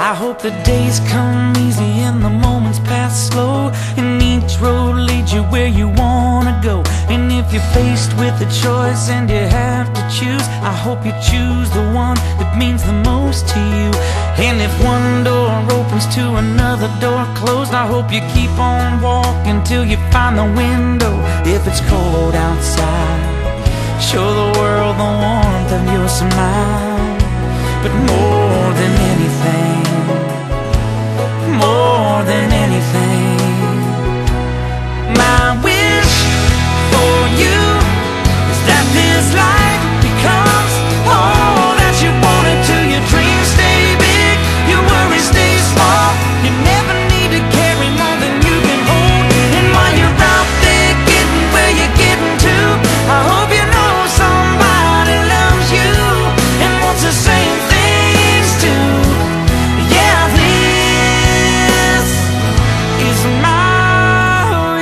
I hope the days come easy and the moments pass slow, and each road leads you where you wanna go. And if you're faced with a choice and you have to choose, I hope you choose the one that means the most to you. And if one door opens to another door closed, I hope you keep on walking till you find the window. If it's cold outside, show the world the warmth of your smile. But more than anything, more than anything, my wish for you is that this life becomes all that you wanted to. Your dreams stay big, your worries stay small. You never need to carry more than you can hold. And while you're out there getting where you're getting to, I hope you know somebody loves you and wants the same things too. Yeah, this is my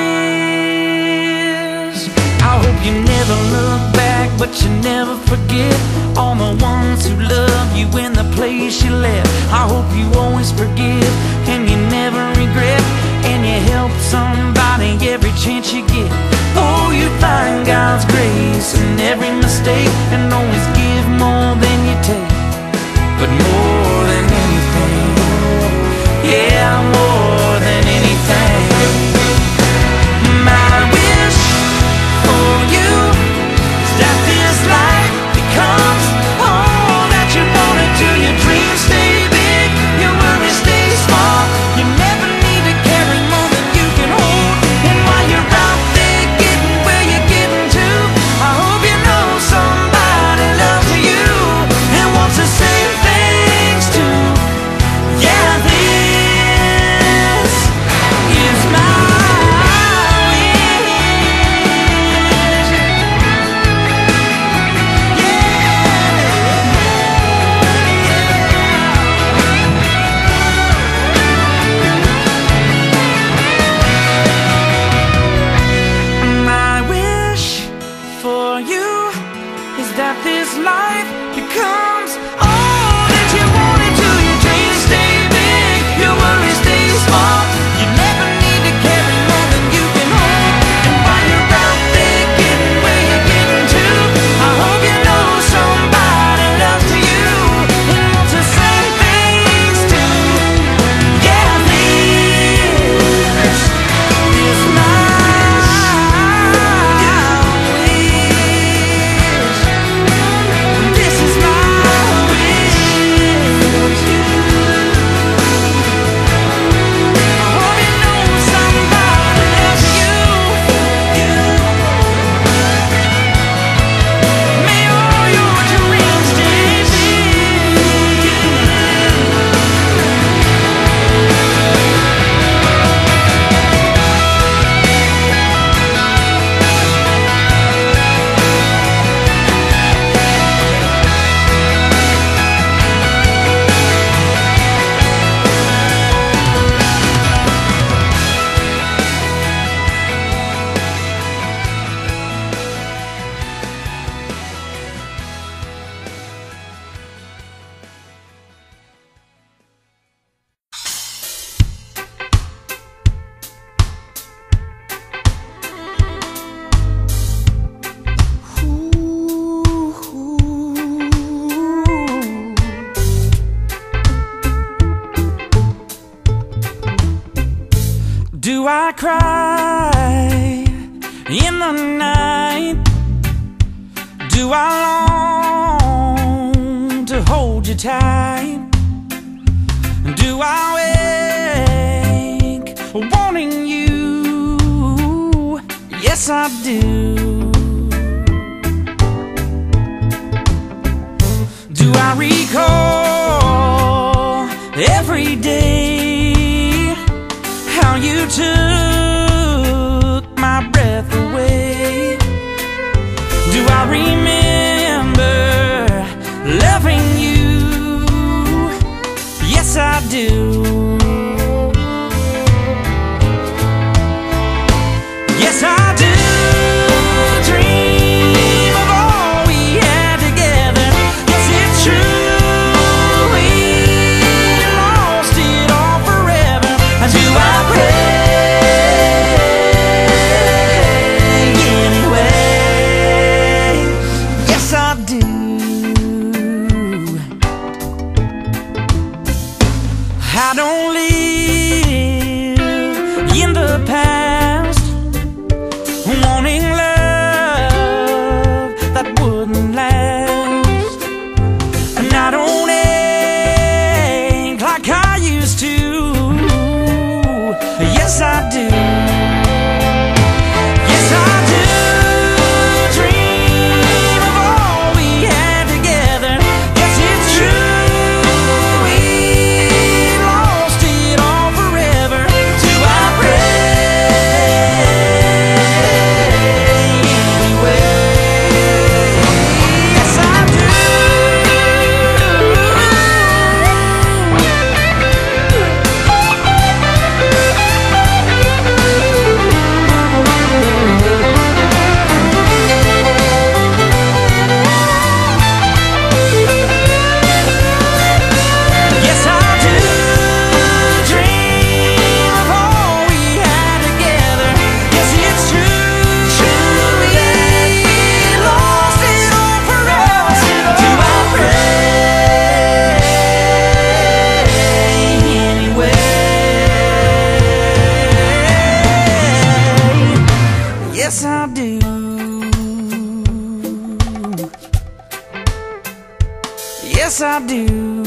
wish. I hope you never look back, but you never forget all the ones who love you in the place you left. I hope you always forgive and you never regret, and you help somebody every chance you get. Oh, you find God's grace in every mistake, and always give more than you take. But more than anything, yeah, more than anything, my wish for you is that this life becomes all that you wanted to. Your dreams stay big, your worries stay small. You never need to carry more than you can hold. And while you're out there getting where you're getting to, I hope you know somebody loves you and wants the same things too. Yeah, this is my my wish for you is that this life becomes all that you wanted to. Your dreams stay big, your worries stay small. You never need to carry more than you can hold. And while you're out there getting where you're getting to, I hope you know somebody loves you and wants the same things too. Yeah, this is my wish. This is my wish. I hope you know somebody loves you. May all your dreams stay big. Do I cry in the night? Do I long to hold you tight? Do I wake wanting you? Yes, I do. Do I recall every day how you took my breath away? Do I remember loving you? Yes, I do. Yes, I do. Dream of all we had together. Yes, it's true. We don't live in the past, wanting love that wouldn't last. And I don't ache like I used to. Yes, I do. Yes, I do. Dream of all we had together. Yes, it's true. We lost it all forever. Do I pray anyway? Yes, I do. Yes, I do. Dream of all we had together. Yes, it's true. We lost it all forever. Do I pray anyway? Yes, I do. Yes, I do.